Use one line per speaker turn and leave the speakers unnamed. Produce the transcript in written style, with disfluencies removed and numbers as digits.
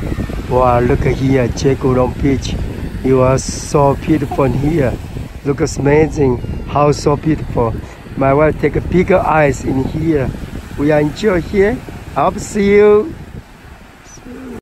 Wow, look here, Jagodong Beach. You are so beautiful here. Looks amazing. How so beautiful. My wife take a bigger eyes in here. We are enjoy here. I hope to see you